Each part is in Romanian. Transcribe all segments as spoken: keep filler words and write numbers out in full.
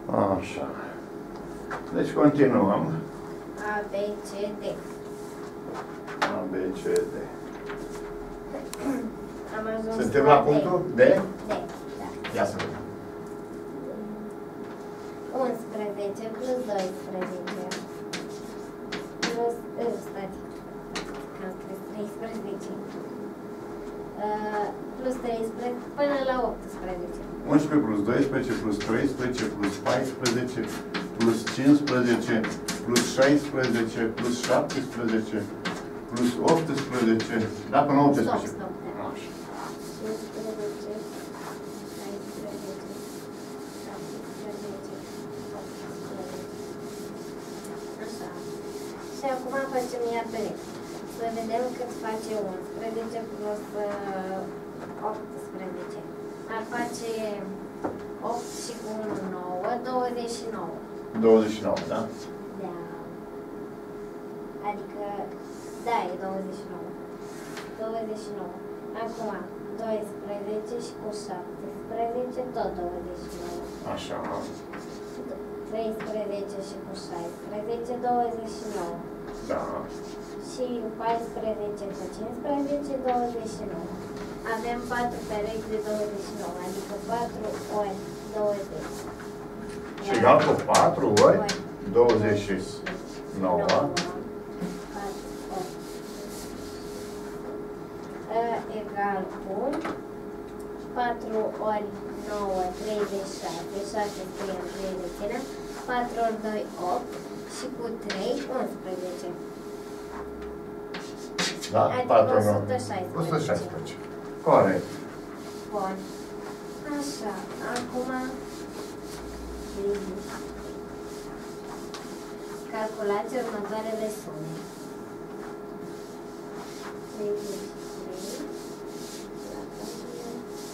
Așa. Deci continuăm. A, B, C, D. A, B, C, D. Am ajuns Suntem la punctul D? D, da. Ia să vedem. unsprezece plus doisprezece plus, stați, că am scris treisprezece, uh, plus treisprezece până la optsprezece. unsprezece plus doisprezece plus treisprezece plus paisprezece plus cincisprezece plus șaisprezece plus șaptesprezece plus optsprezece, da, până la optsprezece. Stop, stop, da. Așa. cincisprezece, șaisprezece, șaptesprezece, optsprezece. Așa. Și acum facem iar direct. Să vedem cât face unsprezece plus uh, optsprezece. Ar face opt și cu unu, nouă, douăzeci și nouă. douăzeci și nouă, da? Da. Adică, da, e douăzeci și nouă. douăzeci și nouă. Acum, doisprezece și cu șaptesprezece, tot douăzeci și nouă. Așa. treisprezece și cu șaisprezece, douăzeci și nouă. Da. Și paisprezece cu cincisprezece, douăzeci și nouă. Avem patru perechi de douăzeci și nouă, adică patru ori douăzeci. Și egal cu patru ori douăzeci și nouă. Egal cu patru ori nouă, treizeci și șase, șase scriem trei de țină, patru ori doi, opt și cu trei, unsprezece. Da, Adică patru, o sută șaisprezece. o sută șaisprezece. Corect. Bun. Așa, acum calculați următoarele sume. treizeci și trei la pagina.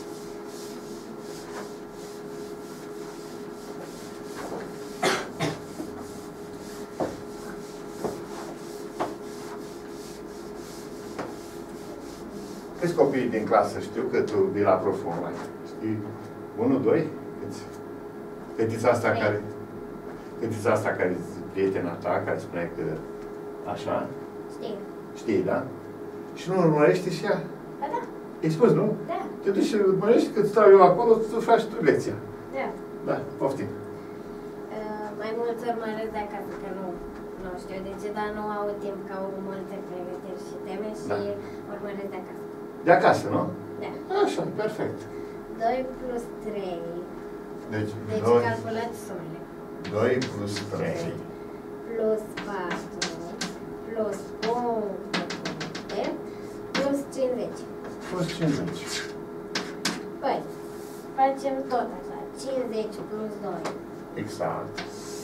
Câți copii din clasă știu că tu vii la proful online? Știi? Unu, doi? Câți? Fetița asta Trei. care... Fetița asta care e prietena ta, care spune că... Așa? Știu. Știi, da? Și nu urmărește și ea? Ba da, E spus, nu? da, Te duci și urmărești, cât stau eu acolo, tu faci tu lecția. da. Da, poftim. Uh, mai mult urmăresc de acasă, că nu, nu știu de ce, dar nu au timp ca au multe pregătiri și teme și Da. urmăresc de acasă. De acasă, nu? Da. Așa, perfect. doi plus trei. Deci, Deci doi, calculați sumele. doi plus trei. Plus patru, plus puncte, plus cincizeci. Plus cincizeci. Păi, facem tot așa. cincizeci plus doi. Exact.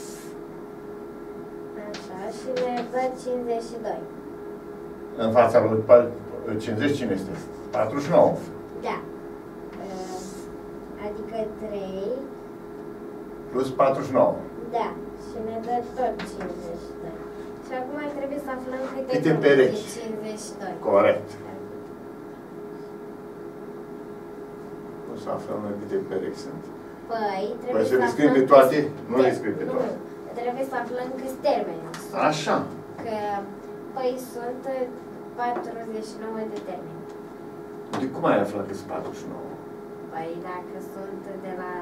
Așa, și ne dă cincizeci și doi. În fața lui pa- cincizeci cine este? patruzeci și nouă. Da. Uh, Adică trei. Plus patruzeci și nouă. Da. Și ne dă tot cincizeci și doi. Și acum trebuie să aflăm câte, Câte puncte perechi. de cincizeci și doi. Corect. O să aflăm noi câte perechi sunt. Păi, trebuie Păi să le să scriem aflăm pe toate? câți- Nu le scriem pe Nu, toate. trebuie să aflăm câți termeni. Așa. Că, păi, sunt patruzeci și nouă de termeni. De cum ai aflat că sunt patruzeci și nouă? Păi, dacă sunt de la...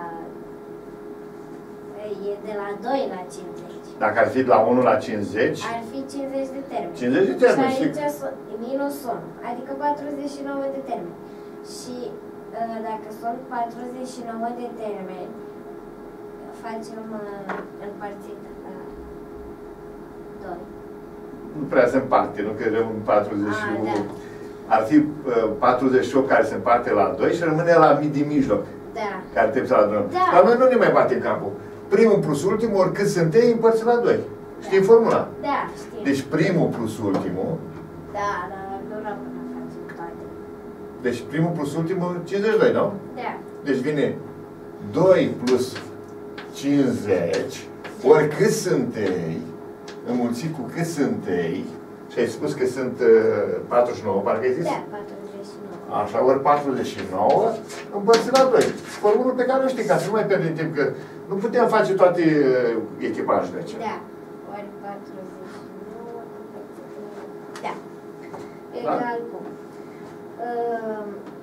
E de la doi la cincizeci. Dacă ar fi de la unu la cincizeci, Ar fi cincizeci de termeni. cincizeci de termeni. Și Și aici sunt minus unu, adică patruzeci și nouă de termeni. Și uh, dacă sunt patruzeci și nouă de termeni, facem uh, împărțit la doi. nu prea se împarte, nu? Că e un patruzeci și unu. A, da. Ar fi uh, patruzeci și opt care se împarte la doi și rămâne la mii din mijloc. Da. Care trebuie să la doi. Da. Dar noi nu ne mai batem capul. Primul plus ultimul, oricât sunt ei, împărțit la doi. Știi formula? Da, știu. Deci primul plus ultimul, Da, dar nu rămâne să facem toate. deci primul plus ultimul, cincizeci și doi, nu? Da. Deci vine doi plus cincizeci, ori cât sunt ei, înmulțit cu cât sunt ei, și ai spus că sunt uh, patruzeci și nouă, parcă ai zis? Da, patruzeci și nouă. Așa, ori patruzeci și nouă împărțit la doi. Formulul pe care o știi, ca să nu mai pierdem timp, că Nu putem face toate echipajele acestea. Da. Ori patruzeci și nouă. Da. Egal cu uh,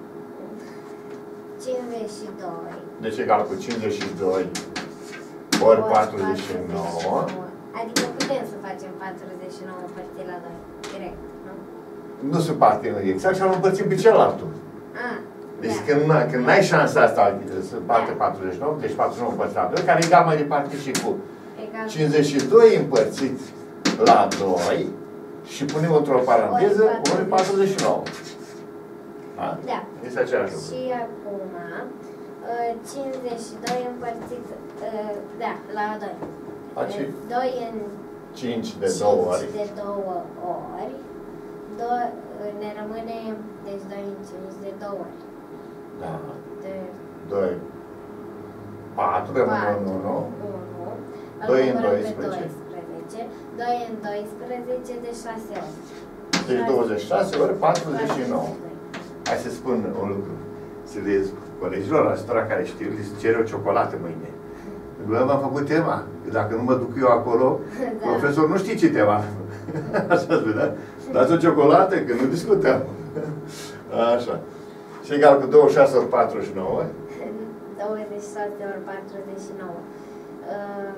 cincizeci și doi. Deci egal cu cincizeci și doi ori patruzeci și nouă. Adică putem să facem patruzeci și nouă împărțit la doi. Direct, nu? Nu se parte exact și am împărțit pe celălalt. Ah, Deci da. când, când n-ai șansa asta să parte Da. patruzeci și nouă, deci patruzeci și nouă împărțit la doi, care e egal mai departe și cu Egal. cincizeci și doi împărțit la doi și punem într-o paranteză ori patruzeci și nouă. Da? Da. Este aceeași lucru. Și acum, uh, cincizeci și doi împărțit, uh, da, la doi. Face doi în cinci de două ori. de două ori. Do- ne rămâne, deci doi în cinci de două ori. Da. De doi. patru, rămâne unu, nu? unu. doi în Îl numărăm pe doisprezece. doisprezece. doi în doisprezece de șase ori. Deci douăzeci și șase ori patruzeci și nouă. Hai să spun un lucru. Să le colegilor ajutora care știu, li se cere o ciocolată mâine. Eu v-am făcut tema. Dacă nu mă duc eu acolo, Da. profesorul nu știe ce tema. Așa se vedea. Dați o ciocolată, că nu discutăm. Așa. Și egal cu douăzeci și șase ori patruzeci și nouă. douăzeci și șase ori patruzeci și nouă. Uh,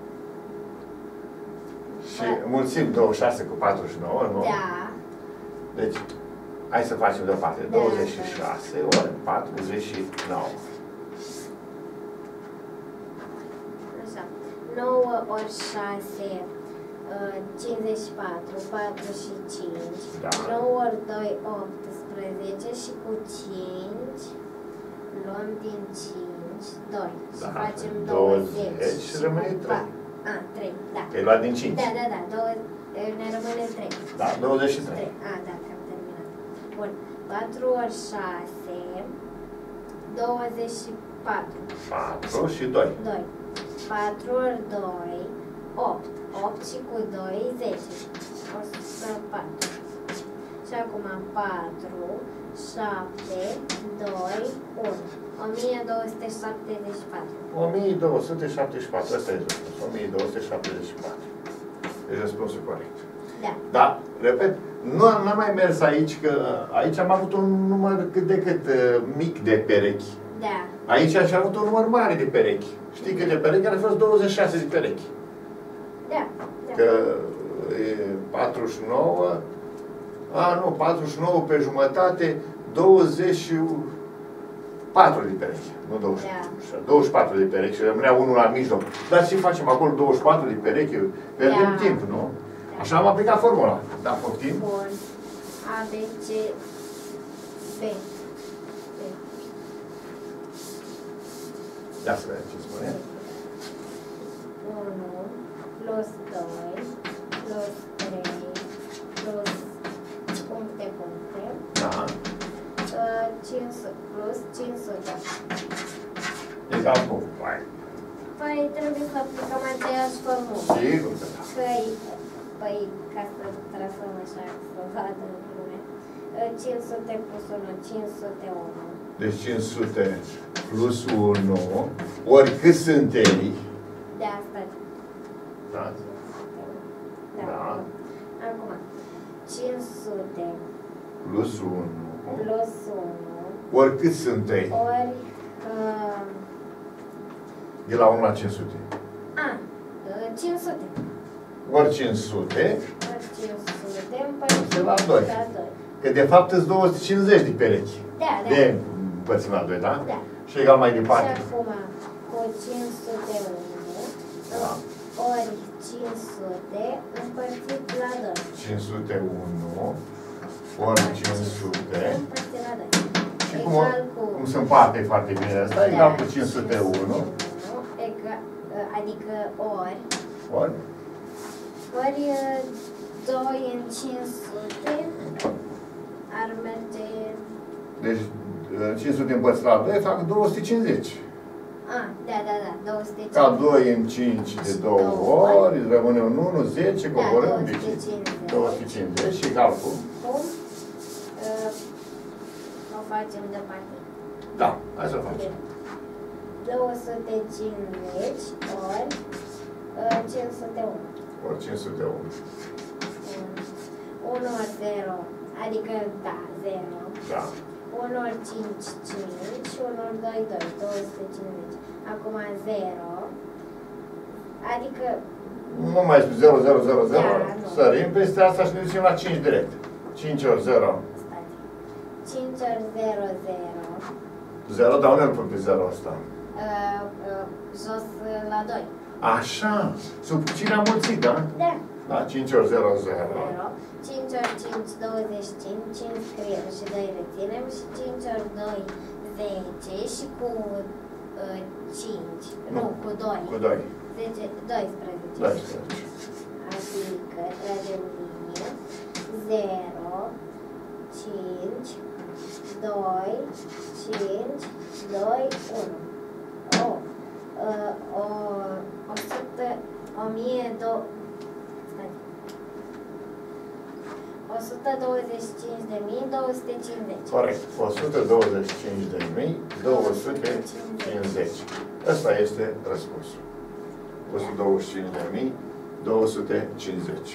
Și mulțim douăzeci și șase cu patruzeci și nouă, nu? da. Deci, hai să facem deoparte. Da. douăzeci și șase ori patruzeci și nouă. Așa. nouă ori șase, uh, cincizeci și patru, patruzeci și cinci. Da. nouă ori doi, optsprezece și cu cinci luăm din cinci, doi. Și Da. facem douăzeci douăzeci. și rămâne cu trei. pa- A, trei, da. Că ai luat din cinci. Da, da, da. Două, ne rămâne trei. Da, douăzeci și trei. trei. A, da, că am terminat. Bun. patru ori șase, douăzeci și patru. patru și doi. doi. patru ori doi, opt. opt și cu doi, zece. o sută patru. Și acum patru, șapte, doi, unu. o mie două sute șaptezeci și patru. o mie două sute șaptezeci și patru. Asta e răspunsul. o mie două sute șaptezeci și patru. E răspunsul corect. Da. Da, repet, nu am n-am mai mers aici, că aici am avut un număr cât de cât uh, mic de perechi. Da. Aici aș avut un număr mare de perechi. Știi câte perechi? Ar fi fost douăzeci și șase de perechi. Da. Da. Că e patruzeci și nouă, a, nu, patruzeci și nouă pe jumătate, douăzeci și patru de perechi. Nu douăzeci și patru. Da. douăzeci și patru de perechi și rămânea unul la mijloc. Dar ce facem acolo douăzeci și patru de perechi? Pierdem Da. timp, nu? Așa am aplicat formula. Da, poftim? Bun. A, B, C, B. B. Ia să vedem ce spune. unu plus doi plus trei plus puncte, puncte. Da. Uh, cinci sute plus cinci sute. Egal cu. Hai. Păi trebuie să aplicăm aceeași formulă. Sigur că da. Păi, păi ca să trasăm așa, să vadă lumea. Uh, cinci sute plus unu, cinci sute unu. Deci cinci sute plus unu, ori cât sunt ei? De asta. Da. Da. Da. Acum, cinci sute Plus unu, plus unu ori cât sunt ei? ori uh, De la unu la cinci sute. a, uh, cinci sute. Ori cinci sute, Ori cinci sute împărțit la doi. la doi. că de fapt sunt două sute cincizeci de perechi. Da, da. De împărțim la doi, da? Da. Și egal mai Și departe. acum, cu cinci sute unu, Da. ori cinci sute împărțit la doi. cinci sute unu, ori cinci sute. Împărțit la doi. Și cum, Egal cu... cum se împarte foarte bine asta? Egal cu cinci sute unu. Egal, adică ori, Ori? ori doi în cinci sute ar merge... Deci cinci sute împărțit la doi fac două sute cincizeci. A, da, da, da, două sute cincizeci. Ca doi în cinci de două ori, rămâne un unu, zece, Da, coborâm, două sute deci cincizeci. două sute cincizeci și egal cu. Cum? Uh, o facem deoparte. Da, hai să facem. două sute cincizeci ori uh, cinci sute unu. Ori cinci sute unu. unu ori zero, adică, da, zero. Da. unu ori cinci, cinci, unu ori doi, doi, două sute cincizeci. Acum zero, adică... Nu mai spui zero, zero, zero, zero. Da, nu. Sărim peste asta și ne ducem la cinci direct. cinci ori zero. Stați. cinci ori zero, zero. zero, dar unde îl pun pe zero ăsta? Uh, uh, jos uh, la doi. Așa. Sub cine am mulțit, da? Da. Da, cinci ori zero, zero. zero. cinci ori cinci, douăzeci și cinci, cinci scriem și doi reținem și cinci ori doi, zece și cu uh, cinci, nu, Nu, cu doi, Cu doi. zece, doisprezece. doisprezece. Adică tragem linie, zero, cinci, doi, cinci, doi, unu. O, uh, o, o sută, o mie, două, o sută douăzeci și cinci de mii două sute cincizeci. Corect. o sută douăzeci și cinci de mii două sute cincizeci. Ăsta este răspunsul. o sută douăzeci și cinci de mii două sute cincizeci.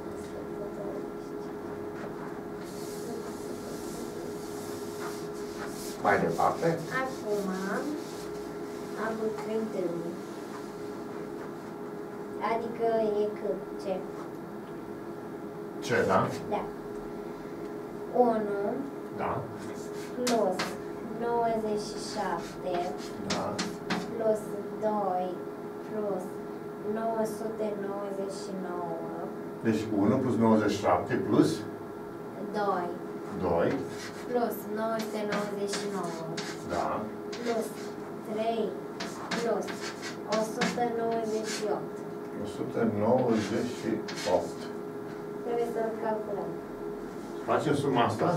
Mai departe. Acum am cântând. Adică e cât? Ce? Ce, da? Da. unu Da. plus nouăzeci și șapte Da. plus doi plus nouă sute nouăzeci și nouă Deci unu plus nouăzeci și șapte plus doi doi. plus nouă sute nouăzeci și nouă Da. plus trei plus o sută nouăzeci și opt. o sută nouăzeci și opt. Trebuie să-l calculăm. Facem suma asta?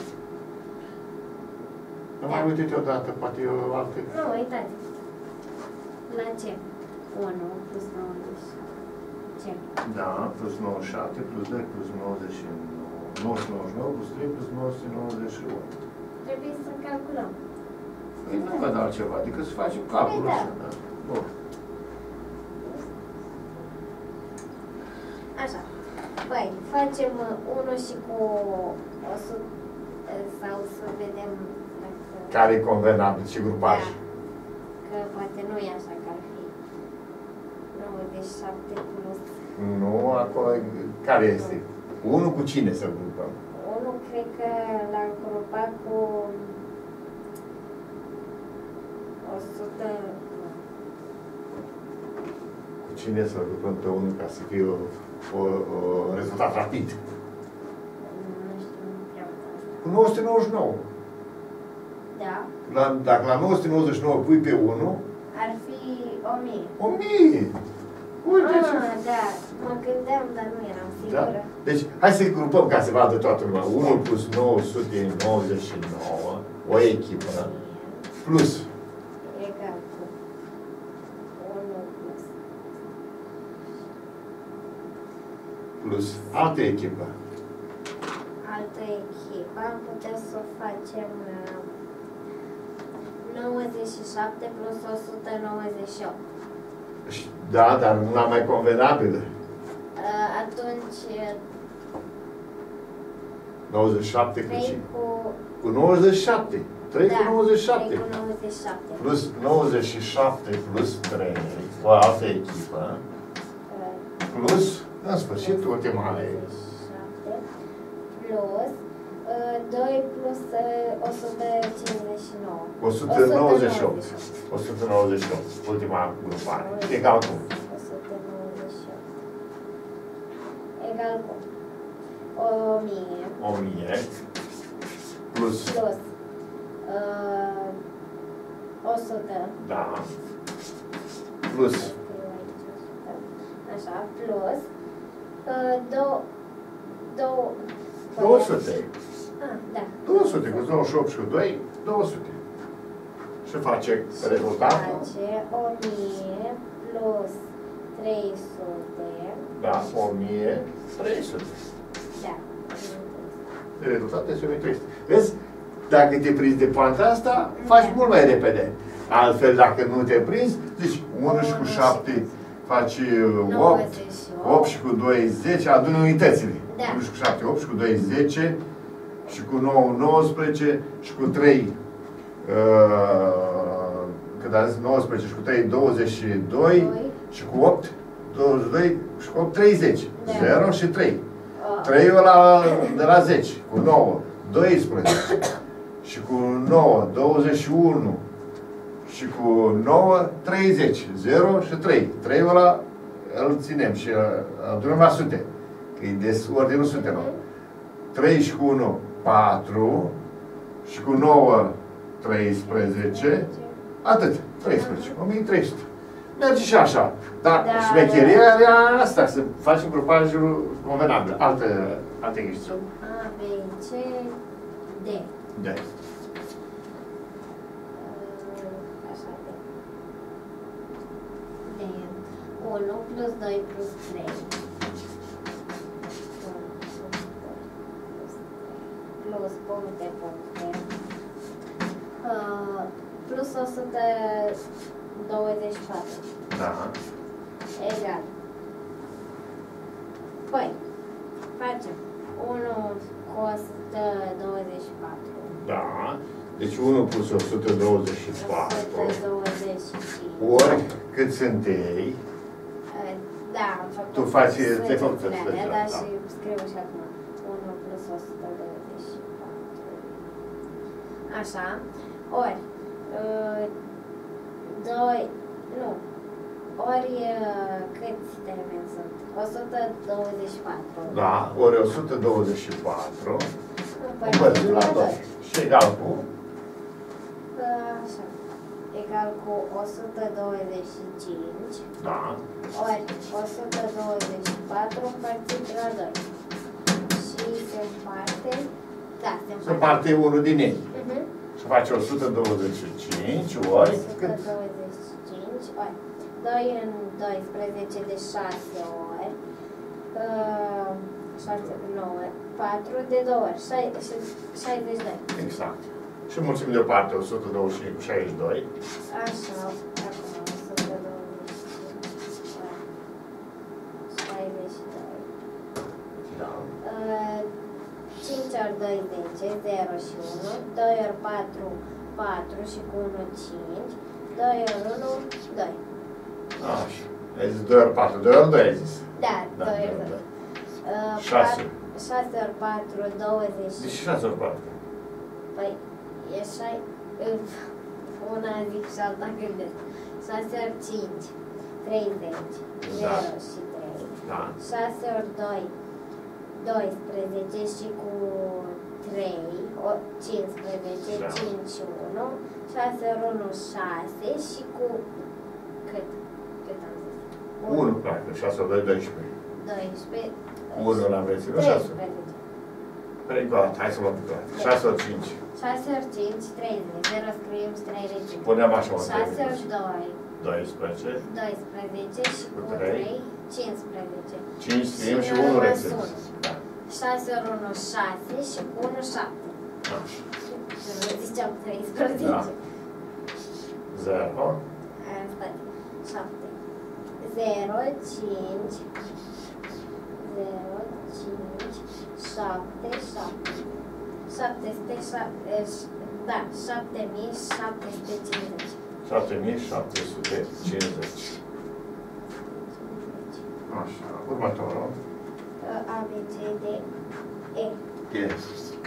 Nu mai uite-te odată, poate e o altă... Nu, uitați. La ce? unu plus nouăzeci și șapte. Ce? Da, plus nouăzeci și șapte, plus doi, plus nouăzeci și nouă. nouă sute nouăzeci și nouă, plus trei, plus nouă sute nouăzeci și opt. Trebuie să calculăm. Păi nu văd altceva, adică să facem calculul Păi da. ăsta. Da. Bun. Așa. Păi, facem unu și cu o sută, sau să vedem dacă... Care e convenabil și grupaj? Da. Că poate nu e așa că ar fi nouăzeci și șapte plus... Nu, acolo, care este? unu cu cine să grupăm? unu cred că l-am grupat cu o sută... Cu cine să grupăm pe unu ca să fie o, o, o rezultat rapid? Nu știu prea mult asta. Cu nouă sute nouăzeci și nouă. Da. La, dacă la nouă sute nouăzeci și nouă pui pe unu, Ar fi o mie. o mie. Uite Ah, ce... da. Mă gândeam, dar nu eram Da? sigură. Deci, hai să-i grupăm ca să vadă toată lumea. unu plus nouă sute nouăzeci și nouă, o echipă, plus Egal cu unu plus plus altă echipă. altă echipă. Am putea să o facem uh, nouăzeci și șapte plus o sută nouăzeci și opt. Și- Da, dar nu la mai convenabilă. Uh, atunci uh, nouăzeci și șapte cu trei ce? cu... Cu nouăzeci și șapte. trei cu nouăzeci și șapte. trei cu nouăzeci și șapte. Plus nouăzeci și șapte plus trei, o altă echipă. Uh, Plus, în sfârșit, ultimale. nouăzeci și șapte plus uh, doi plus uh, o sută cincizeci și nouă. o sută nouăzeci și opt. o sută nouăzeci și opt. Ultima grupare. Egal cu. o sută nouăzeci și opt. Egal cu o mie o mie. Plus. plus uh, o sută. Da. Plus. Așa, plus uh, două două două sute. Ah, da. două sute cu douăzeci și opt și cu doi, două sute. Și face rezultatul. Face o mie plus trei sute. Da, o mie trei sute. Da. Rezultatul este o mie trei sute. Vezi? Dacă te prinzi de poanta asta, faci mult mai repede. Altfel, dacă nu te prinzi, zici unu și cu șapte faci opt, opt și cu doi, zece, adună unitățile. Da. unu și cu șapte, opt și cu doi, zece, și cu nouă, nouăsprezece, și cu trei, uh, cât a zis, nouăsprezece, și cu trei, douăzeci și doi, doi. Și cu opt, douăzeci și doi, și cu opt, treizeci. Da. zero și trei. Oh. trei la, de la zece, cu nouă, doisprezece, și cu nouă, douăzeci și unu, și cu nouă, treizeci, zero și trei. trei ăla îl ținem și adunăm la sute, că e de ordinul sutelor. trei și cu unu, patru, și cu nouă, treisprezece, atât, treisprezece, o mie trei sute. Merge și așa, dar Da, șmecheria era asta, să facem grupajul convenabil, alte, alte greșeli. A, B, C, D. Da. Așa, D. D. unu plus doi plus trei. Plus puncte, puncte. Uh, plus o sută douăzeci și patru. Da. Egal. Păi, facem unu cu o sută douăzeci și patru. Da. Deci unu plus o sută douăzeci și o patru. sută douăzeci și cinci. Ori cât sunt ei? Da, am făcut. Tu faci, ți-ai făcut săgețile alea, săgeți, da, da. și scriu și acum. unu plus o sută douăzeci și patru. Așa. Ori, doi, nu. Ori câți termeni sunt? o sută douăzeci și patru. Da. Ori o sută douăzeci și patru. Împărțit Împărțit la doi. Și egal cu? Așa. Egal cu o sută douăzeci și cinci. Da. Ori o sută douăzeci și patru împărțit la doi. Și se împarte. Da, se împarte. Se împarte unul din ei. Uh-huh. Și face o sută douăzeci și cinci ori cât? o sută douăzeci și cinci ori doi în doisprezece de șase ori. Uh, șase, nouă, patru de două ori. șaizeci de doi. Exact. Și mulțim deoparte o sută douăzeci și cinci cu șaizeci și doi. Așa, acum o sută douăzeci și cinci ori șaizeci și doi. Da. Uh, cinci ori doi, zece, zero și unu. doi ori patru, patru și cu unu, cinci. doi ori unu, doi. Așa. Ai zis doi ori patru, doi ori doi ai zis. Da, Da, doi doi ori ori doi. doi. Uh, șase. șase ori patru, douăzeci. Deci șase ori patru. Păi, e șai... Una zic și alta gândesc. șase ori cinci, treizeci. Da. zero și trei. Da. șase ori doi, doisprezece și cu trei, o- cincisprezece, Da. cinci și unu. șase ori unu, șase și cu... Cât? Cât am zis? unu, parcă, șase ori doi, doisprezece. doisprezece. unu l-am reținut, șase. treisprezece. Păi, încă o dată, hai să luăm încă o dată. șase ori cinci. șase ori cinci, treizeci. zero scriem și trei reținem. Punem așa o șase ori doi, doisprezece. doisprezece și cu Cu trei. trei, cincisprezece. cinci scriem și Și unu rămas reținem. unu. Da. șase ori unu, șase și cu unu, șapte. Așa. Ziceam treisprezece. Da. zero. Asta șapte. zero, cinci, zero, cinci, șapte, șapte. șapte sute șapte, da, șapte mii șapte sute cincizeci. șapte mii șapte sute cincizeci. Așa. Următorul. A, B, C, D, E. Yes.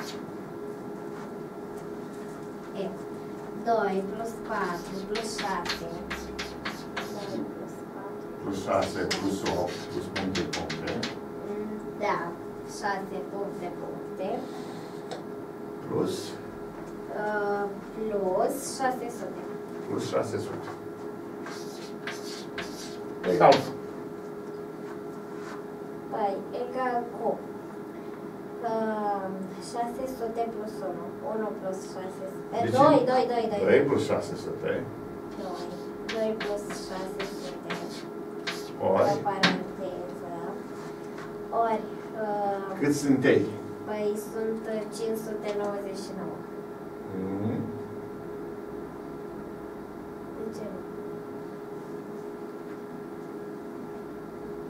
E. doi plus patru plus șase. doi plus patru. Plus șase, plus opt, plus puncte, puncte. Mm, Da, șase puncte, puncte. Plus, Uh, plus șase sute. plus șase sute. Egal. Păi, egal cu uh, șase sute plus unu. unu plus șase sute. Deci- doi, doi, doi, doi. doi plus șase sute. doi. doi plus șase sute. Ori. O paranteză. Ori, uh, Cât sunt ei? păi sunt cinci sute nouăzeci și nouă. Mm.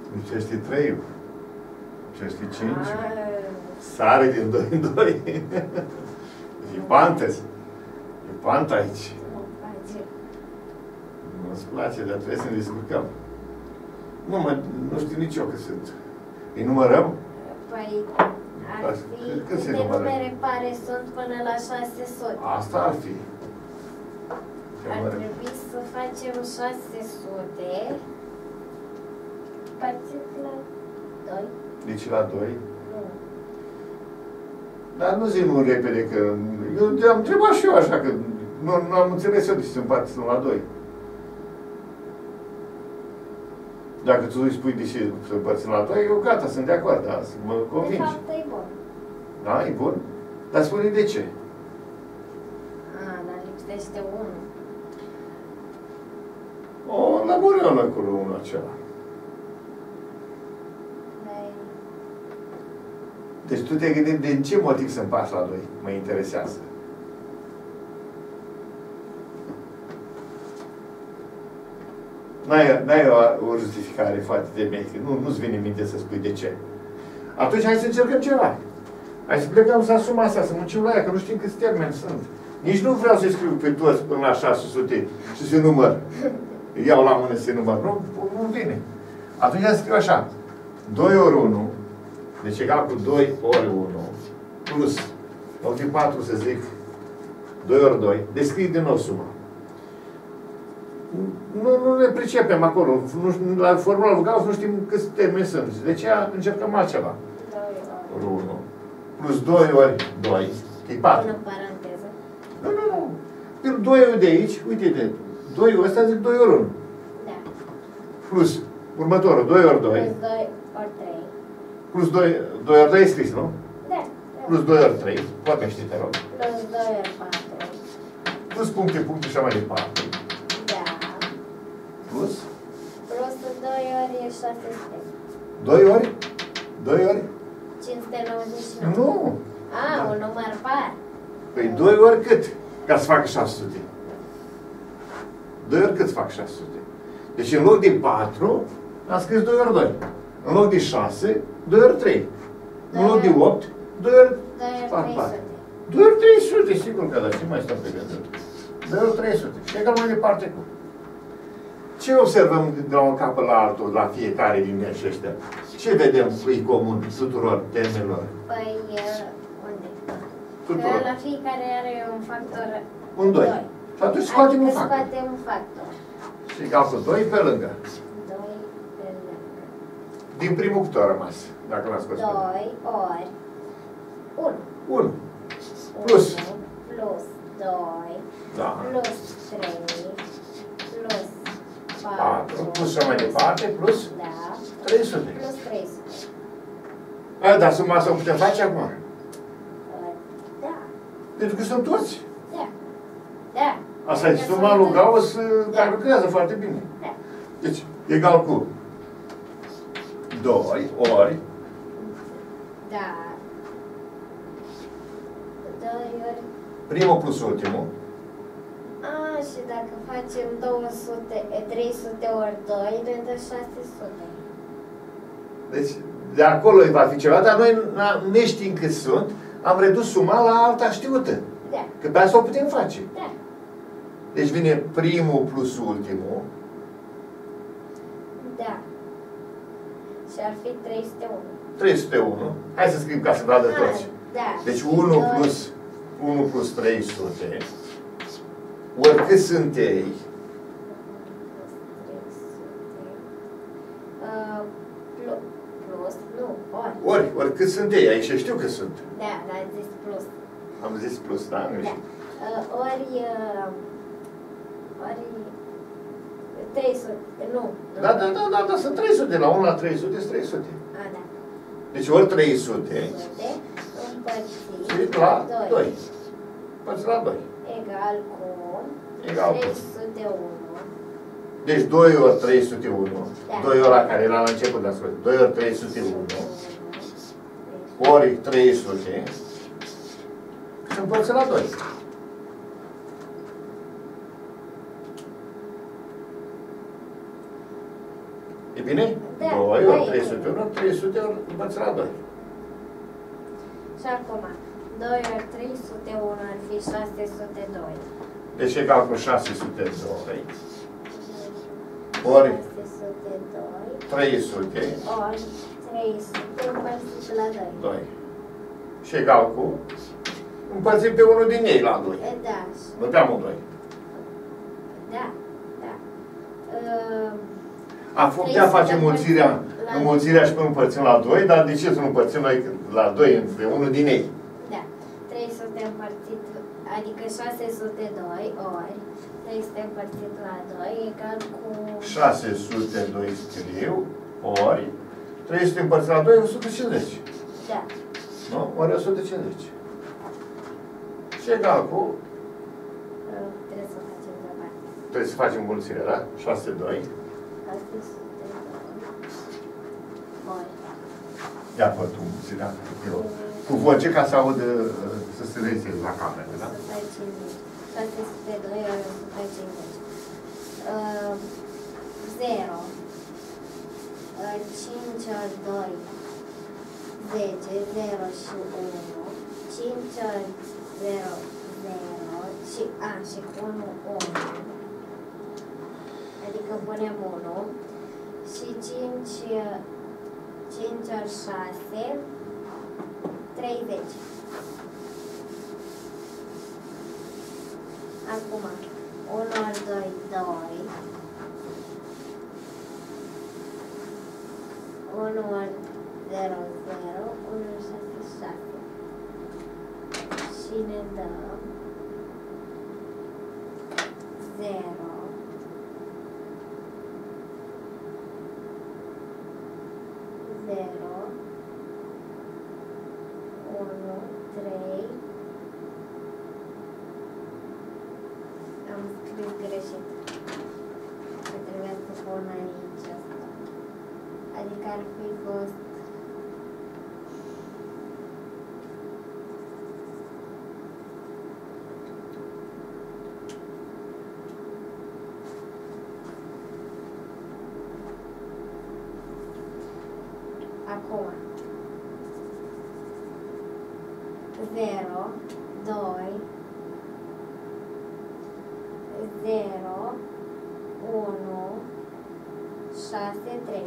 Lipsește trei. Lipsește cinci. Ah, Sare din doi în doi. E pantăs. E panta aici. nu-mi place. Nu-ți place, dar trebuie să ne descurcăm. Nu, mă, nu știu nici eu că sunt. Îi numărăm? Păi, ar Dar fi cât se câte numără? numere pare sunt până la șase sute. Asta ar fi. Ce Ar mare. trebui să facem șase sute împărțit la doi. Deci la doi. Nu. Dar nu zi nu repede că... Eu am întrebat și eu așa că... Nu, nu am înțeles eu de ce se împarte la doi. Dacă tu îi spui de ce se împărțim la doi, eu gata, sunt de acord, da, mă De convingi. fapt, e bun. Da, e bun? Dar spune de ce. A, dar lipsește unul. O elaborăm noi acolo unul acela. Păi, Deci tu te-ai gândit de ce motiv să împarți la doi? Mă interesează. N-ai, n-ai o, o justificare foarte de meche. Nu, nu-ți vine în minte să spui de ce. Atunci hai să încercăm ceva. Hai să plecăm să asumăm asta, să muncim la ea, că nu știm câți termeni sunt. Nici nu vreau să scriu pe toți până la șase sute și să număr. Iau la mână să se număr. Nu, nu vine. Atunci hai să scriu așa. doi ori unu, deci egal cu doi ori unu, plus, în loc de patru să zic, doi ori doi, descrie din nou suma. Nu, nu ne pricepem acolo. Nu, la formula lui Gauss nu știm câți termeni sunt. De aceea încercăm altceva. doi ori. unu plus doi ori doi, e patru. Până paranteză. Nu, nu, nu. Pe doi de aici, uite de doi ori ăsta zic doi ori unu. Da. Plus următorul, doi ori doi. Plus doi ori trei. Plus doi, doi ori doi e scris, nu? Da. Plus doi ori trei. Vorbește, te rog. Plus doi ori patru. Plus puncte, puncte și așa mai departe. Da. Plus Plus doi ori e șase sute. doi ori? doi ori? cinci sute nouăzeci și nouă. Nu. A, un număr par. Păi doi ori cât? Ca să facă șase sute. doi ori cât fac șase sute? Deci în loc de patru, am scris doi ori doi. În loc de șase, doi ori trei. În loc de opt, doi ori doi ori trei sute. doi ori trei sute, sigur că da, ce mai stăm pe gânduri? doi ori trei sute. Și egal mai departe cu. Ce observăm de la un capăt la altul, la fiecare din ei și ăștia? Ce vedem cu comun tuturor termenilor? Păi, uh, unde? Tuturor. Că la fiecare are un factor Un doi. Și atunci scoatem un adică factor. scoatem un factor. Și egal cu doi pe lângă. doi pe lângă. Din primul cât a rămas, dacă l-am scos pe lângă. doi ori unu. unu. Plus. Plus doi. Da. Plus trei. Plus patru. patru. Plus și mai departe, plus Da. trei sute. Plus trei sute. A, dar suma asta o putem face acum. Uh, Da. Pentru că sunt toți. Da. Da. Asta e Că suma sunt lui toți. Gauss, care Da. lucrează foarte bine. Da. Deci, egal cu doi ori Da. doi ori. primul plus ultimul. A, și dacă facem două sute, trei sute ori doi, ne dă șase sute. Deci, de acolo va fi ceva, dar noi n- neștiind cât sunt, am redus suma la alta știută. Da. Că pe asta o putem face. Da. Deci vine primul plus ultimul. Da. Și ar fi trei sute unu. trei sute unu. Hai să scriem ca să vadă toți. Da. Deci Și unu doi- plus, unu plus trei sute. Ori cât sunt ei? Uh, plu- plus, nu, ori. Ori, ori cât sunt ei? Aici știu că sunt. Da, dar am zis plus. Am zis plus, da? Am Da. greșit. Uh, ori, uh, ori trei sute, nu. nu. Da, da, da, da, da, sunt trei sute. La unu la trei sute sunt trei sute. A, da. Deci ori trei sute Sute împărțit și la doi. Părți la doi. egal cu Egal cu. trei sute unu. Deci doi ori trei sute unu. Da. doi ori la care era la început de ascult. doi ori trei sute unu. Ori trei sute. Și împărți la doi. E bine? Da, doi da, ori e trei sute bine. unu, trei sute ori împărțit la doi. Și acum, doi ori trei sute unu ar fi șase sute doi. Deci egal cu șase sute doi ori șase sute doi trei sute ori trei sute împărțit la doi. doi. Și egal cu împărțit pe unul din ei la doi. E, da, Nu pe amândoi. da, da. Uh, Am putea face mulțirea, la- înmulțirea și până împărțim la doi, dar de ce să nu împărțim noi la doi pe unul din ei? Da, trei sute împărțit, adică șase sute doi ori trei sute împărțit la doi egal cu... șase sute doi scriu ori trei sute împărțit la doi, o sută cincizeci. Da, Nu? Ori o sută cincizeci. Și egal cu, uh, trebuie să facem de parte. trebuie să facem mulțirea, da? șase sute doi. șase sute doi ori... Ia fă tu mulțirea. Eu. Cu voce ca să aud, să se reține la cameră, da? o sută cincizeci. șase sute doi ori o sută cincizeci. Uh, zero. Uh, cinci ori doi. zece. zero și unu. cinci ori zero. zero. Și, a, și cu unu, unu. Adică punem unu. Și cinci, cinci ori șase. treizeci. Acum, unu ori doi, doi. unu ori zero, zero. unu ori șase, șase. Și ne dă zero. zero. unu, trei. Am scris greșit. Că trebuia să pun aici asta. Adică ar fi fost... Acum. zero, doi, zero, unu, șase, trei.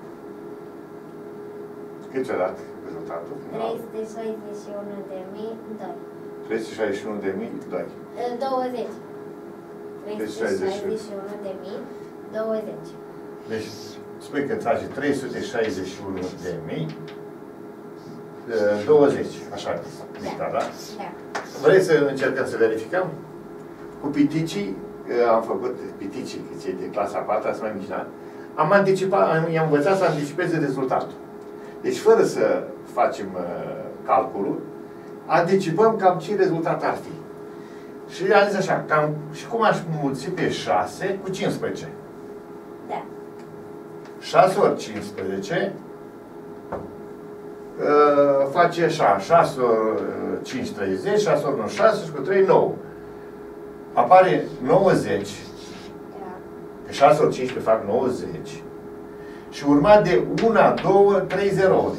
Cât ți-a dat rezultatul? trei sute șaizeci și unu de mii, doi. trei sute șaizeci și unu de mii, doi. douăzeci. trei sute șaizeci și unu de mii, douăzeci. Deci, spui că trage trei sute șaizeci și unu de mii, douăzeci, așa dictat, da? Da. Vrei să încercăm să verificăm? Cu piticii, am făcut piticii, că ți-e de clasa a patra, sunt mai mici, da? Am anticipat, am, i-am învățat să anticipeze rezultatul. Deci, fără să facem uh, calculul, anticipăm cam ce rezultat ar fi. Și am zis așa, cam, și cum aș mulți pe șase cu cincisprezece? Da. șase ori cincisprezece uh, face așa, șase ori cinci, treizeci, șase ori unu, șase și cu trei, nouă. Apare nouăzeci, Da. pe șase ori cincisprezece fac nouăzeci, și urmat de unu, doi, trei zerouri.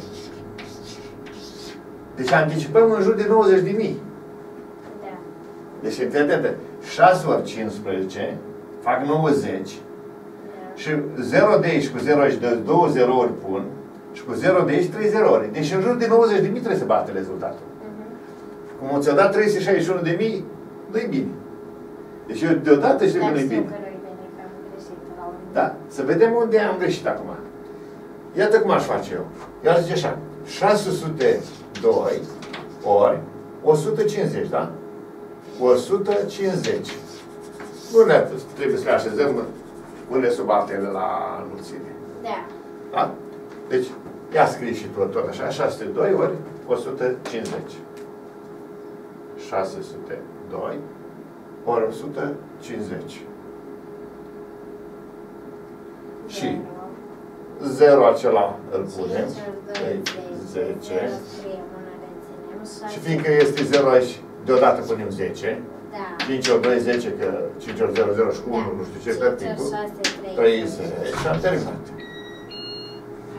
Deci anticipăm în jur de nouăzeci de mii. Da. Deci, fii atentă, șase ori cincisprezece fac nouăzeci, Da. și zero de aici cu zero aici, de două zerouri pun, și cu zero de aici, trei zerouri. Deci în jur de nouăzeci de mii trebuie să bate rezultatul. Uh-huh. Cum ți-a dat trei sute șaizeci și unu de mii, nu-i bine. Deci eu deodată știu că Dar nu-i știu bine. că nu-i bine, că am greșit la un... Da? Să vedem unde am greșit acum. Iată cum aș face eu. Eu aș zice așa, șase sute doi ori o sută cincizeci, da? o sută cincizeci. Nu ne trebuie să le așezăm unele sub altele la înmulțire. Da. Da? Deci, ia scrie și tu tot așa, șase sute doi ori o sută cincizeci. șase sute doi ori o sută cincizeci. Și zero acela îl punem, zece. Și fiindcă este zero aici, deodată punem zece. Da. cinci ori doi, zece, că cinci ori zero, zero și cu unu, nu știu ce, tot timpul. treizeci. Și am terminat.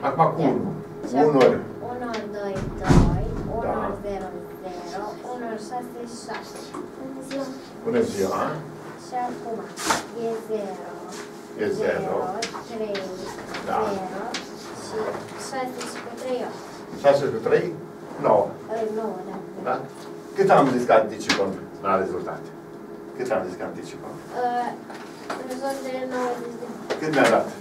Acum cu unu. Și unu ori. unu ori doi, doi, unu Da. ori zero, zero, unu ori șase, șase. Bună ziua! Bună ziua! Și acum e zero, E zero. trei, Da. zero și șase și cu trei ori. șase cu trei, nouă. nouă, da. Da? Cât am zis că anticipăm la rezultate? Cât am zis că anticipăm? Uh, în jur de nouăzeci de mii. Cât mi-a dat?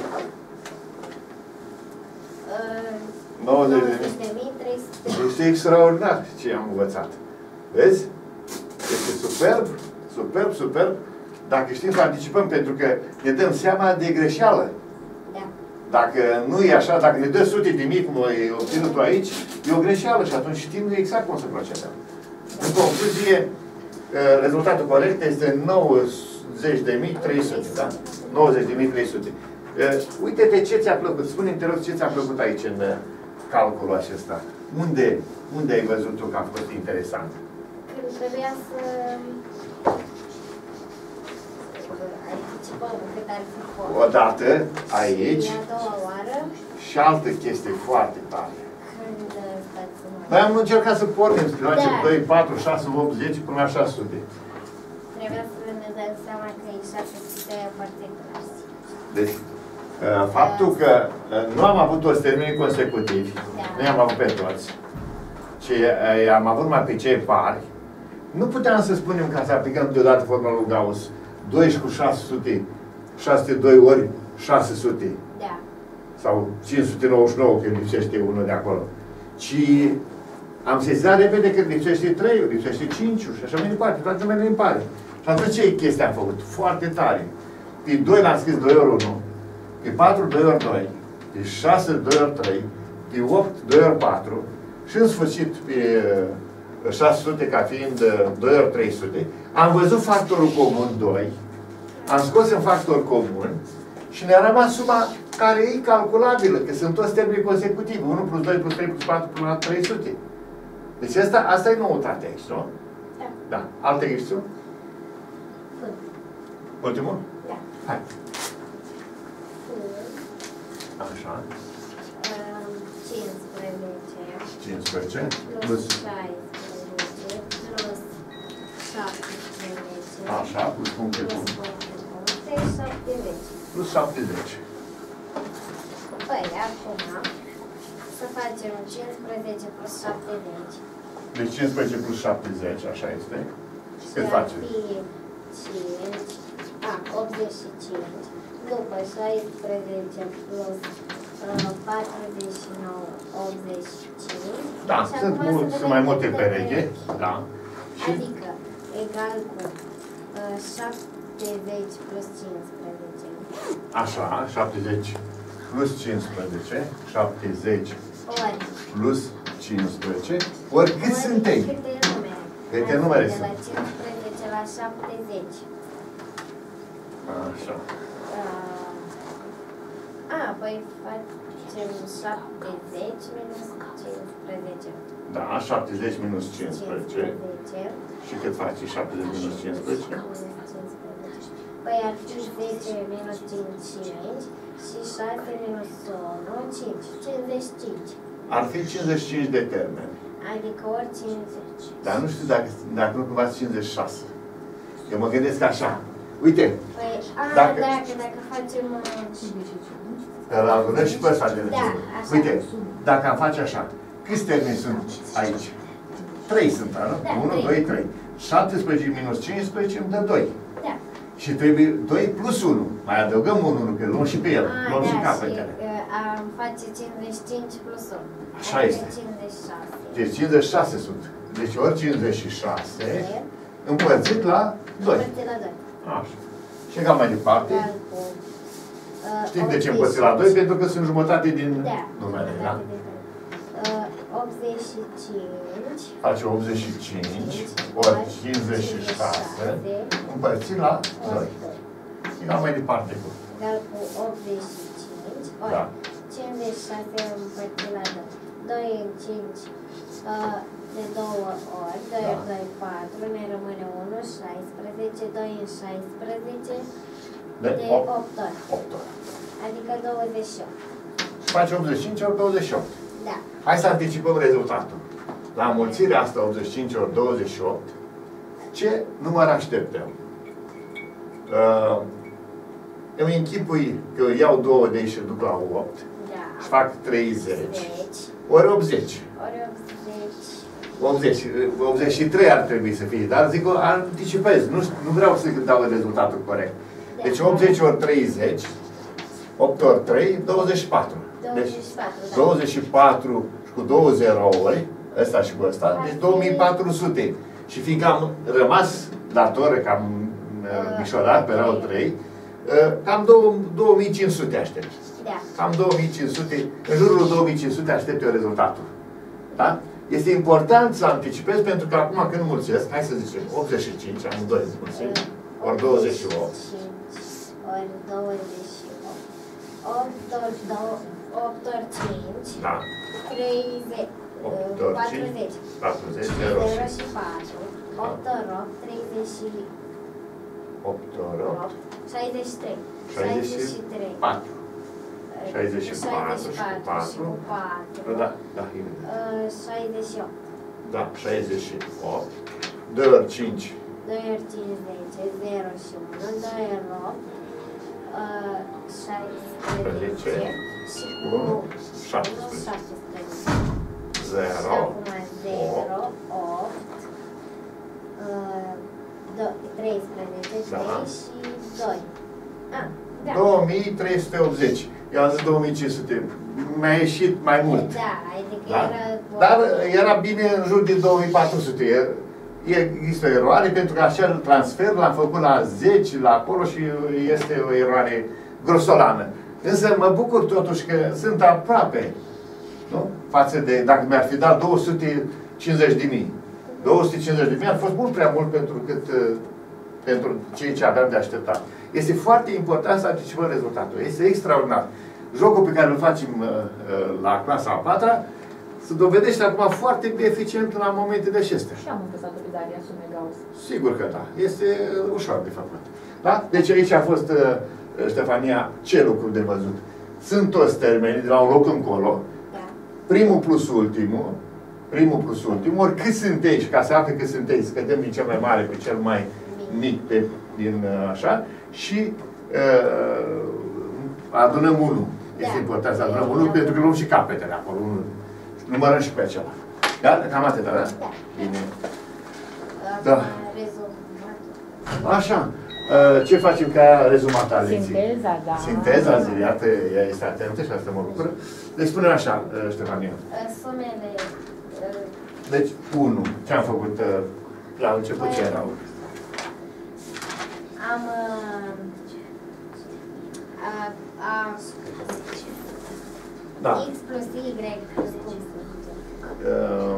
Uh, nouăzeci de mii. trei sute. Este extraordinar ce am învățat. Vezi? Este superb, superb, superb. Dacă știm să anticipăm, pentru că ne dăm seama de greșeală. Da. Dacă nu e așa, dacă ne dă sute de mii, cum ai obținut tu aici, e o greșeală și atunci știm exact cum să procedăm. În concluzie, rezultatul corect este nouăzeci de mii trei sute, da? nouăzeci de mii trei sute. Uite-te ce ți-a plăcut, spune-mi, te rog, ce ți-a plăcut aici în calculul acesta. Unde, unde ai văzut tu că a fost interesant? Când trebuia să anticipăm cât ar fi fost. Odată, aici, Și a doua oară, și altă chestie foarte tare. când stați să mă... Noi am încercat să pornim, să facem Da. doi, patru, șase, opt, zece, până la șase sute. Trebuia să ne dăm seama că e șase sute împărțit la Deci, uh, faptul că uh, nu am avut toți termenii consecutivi, Da. nu i-am avut pe toți, ci uh, am avut numai pe cei pari, nu puteam să spunem ca să aplicăm deodată formula lui Gauss, doisprezece cu șase sute, șase sute doi ori șase sute, Da. sau cinci sute nouăzeci și nouă, că lipsește unul de acolo, ci am sesizat repede că lipsește trei, lipsește cinci și așa mai departe, toate numele îmi pare. Și atunci ce chestia am făcut? Foarte tare. Pe doi l-am scris doi ori unu, pe patru doi ori doi, pe șase doi ori trei, pe opt doi ori patru și în sfârșit pe șase sute ca fiind doi ori trei sute. Am văzut factorul comun doi, am scos în factor comun și ne-a rămas suma care e calculabilă, că sunt toți termeni consecutivi, unu plus doi plus trei plus patru până la trei sute. Deci asta, asta e noutate aici, nu? Da. Da. Alte chestiuni? Până. Ultimul? Da. Hai. Până. Așa. Um, cincisprezece. cincisprezece. Plus Plus. șaisprezece. Plus șaptesprezece. Așa, plus puncte. Plus puncte puncte. șaptezeci. Plus șaptezeci. Păi, acum să facem cincisprezece plus șaptezeci. Deci cincisprezece plus șaptezeci, așa este. Cât face? Și cinci, a, optzeci și cinci, după șaisprezece plus uh, patruzeci și nouă, optzeci și cinci. Da, Și sunt, acum mult, să sunt mai vedem multe câte pereche. Da. Și Adică, egal cu uh, șaptezeci plus cincisprezece. așa, șaptezeci plus cincisprezece, șaptezeci Ori. plus cincisprezece, ori cât ori sunt ei? Câte numere? Câte Adică numere de sunt? la cincisprezece la șaptezeci. Așa. Uh, a, păi facem șaptezeci minus cincisprezece. Da, șaptezeci minus cincisprezece. cincisprezece. Și cât face șaptezeci minus cincisprezece? Păi ar fi zece minus cinci, cinci și șase minus unu, cinci. cincizeci și cinci. Ar fi cincizeci și cinci de termeni. Adică ori cincizeci. Dar nu știu dacă, dacă nu cumva cincizeci și șase. Eu mă gândesc așa. Uite, Păi, a, Dacă- dacă, dacă facem... îl adunăm și pe ăsta de Da, așa. Uite, dacă am face așa, câți termeni sunt aici? Trei sunt, da, nu? Da, unu, trei. doi, trei. șaptesprezece minus cincisprezece îmi dă doi. Da. Și trebuie doi plus unu. Mai adăugăm unul, că luăm și pe el. A, Luăm și da, și capetele. uh, am face cincizeci și cinci plus unu. Așa Adică este. cincizeci și șase. Deci cincizeci și șase sunt. Deci ori cincizeci și șase împărțit la doi. Împărțit la doi. Așa. Și egal mai departe. Egal cu, uh, Știm de ce împărțit la doi? Pentru că sunt jumătate din Da. numere, da? Uh, optzeci și cinci. Face optzeci și cinci ori cincizeci și șase împărțit la doi. Egal mai departe cu. Egal cu optzeci și cinci ori Da. cincizeci și șase împărțit la doi. doi în cinci uh, de două ori. doi ori doi, patru. Ne rămâne unu, șaisprezece. doi în șaisprezece. De De opt opt ori. opt ori. Adică douăzeci și opt. face optzeci și cinci ori douăzeci și opt. Da. Hai să anticipăm rezultatul. La înmulțirea asta, optzeci și cinci ori douăzeci și opt, ce număr așteptăm? Uh, îmi închipui că iau două de aici și duc la opt. Da. Și fac treizeci. Deci, Ori optzeci. ori optzeci. optzeci. optzeci și trei ar trebui să fie, dar zic, anticipez. Nu, nu vreau să dau rezultatul corect. Deci optzeci ori treizeci, opt ori trei, douăzeci și patru. douăzeci și patru, Deci da. douăzeci și patru cu două zerouri, ăsta și cu ăsta, deci două mii patru sute. Și fiindcă am rămas dator, că am uh, mișorat pe rau trei, uh, cam două mii cinci sute aștept. Da. Cam două mii cinci sute, în jurul două mii cinci sute aștept eu rezultatul. Da? Este important să anticipez, pentru că acum când mulțesc, hai să zicem, optzeci și cinci, am doi mulțim, ori douăzeci și opt. Ori douăzeci și opt. opt ori cinci. Da. treizeci. opt ori cinci, patruzeci. patruzeci, zero și patru. opt ori opt, treizeci și opt ori opt, șaizeci și trei. șaizeci și patru. șaizeci și patru și cu patru. Da, da, șaizeci și opt. Da, șaizeci și opt. doi ori cinci. doi ori cinci, zece, zero și unu, doi ori opt, șaisprezece și cu unu, unu, șaptesprezece. zero. zero, zero, opt, treisprezece, Da. trei și doi. Ah, da. două mii trei sute optzeci. Eu am zis două mii cinci sute. Mi-a ieșit mai mult. Da, adică Da? era... Dar era bine în jur de două mii patru sute. Există o eroare pentru că acel transfer l-am făcut la zece, la acolo, și este o eroare grosolană. Însă mă bucur totuși că sunt aproape, nu? Față de, dacă mi-ar fi dat două sute cincizeci de mii. două sute cincizeci de mii ar fost mult prea mult pentru cât pentru cei ce aveam de așteptat. Este foarte important să anticipăm rezultatul. Este extraordinar. Jocul pe care îl facem uh, uh, la clasa a patra se dovedește acum foarte eficient la momente de acestea. Și am învățat lapidarea sume Gauss. Sigur că da. Este ușor de făcut. Da? Deci aici a fost, uh, Ștefania, ce lucru de văzut. Sunt toți termenii de la un loc încolo. Da. Primul plus ultimul. Primul plus ultimul. Ori cât sunteți, ca să afle cât sunteți, scădem din cel mai mare pe cel mai mic pe, din uh, așa. Și uh, adunăm unul. Este Da. important să adunăm unul, pentru că luăm și capetele acolo. Unul. Numărăm și pe acela. Da? Cam atâta, da? Da. Bine. Acum, Da. rezumatul. Așa. Uh, ce facem ca rezumat al lecției? Sinteza, da. Sinteza, zi, iată, ea este atentă și asta mă bucură. Deci spunem așa, uh, Ștefania. Sumele... uh, Deci, unu. Ce am făcut uh, la început? Ce erau? Am... uh, A, a, Da. X plus Y plus cum să zicem. Uh,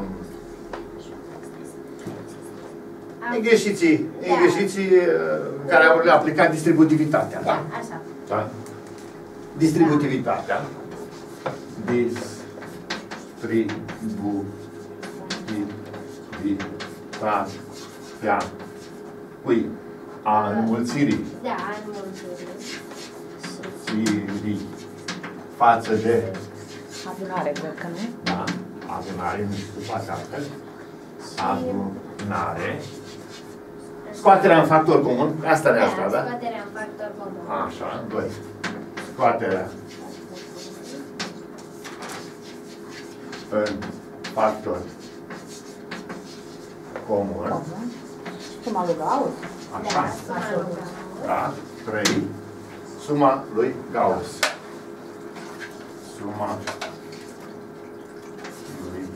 Am- Ingreșiții, Da. ingreșiții uh, care au aplicat distributivitatea. Da, așa. Da? Distributivitatea. Distributivitatea. Ui. A înmulțirii. Da, înmulțire. Sirii. Față de. Adunare, cred că nu? Da. Adunare, nu știu, poate altfel. Adunare. Scoaterea în factor comun. Asta ne asta, da? Scoaterea în factor comun. Așa, doi. Scoaterea în factor comun. Suma lui Gauss? Așa. Da, suma lui Gauss. Da. trei. Suma lui Gauss. Suma lui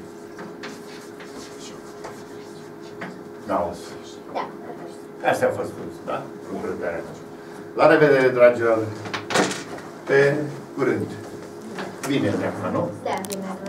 Gauss. Da. Astea au fost, da? Lucruri care La revedere, dragilor! Pe curând! Bine de acum, nu? Da, bine.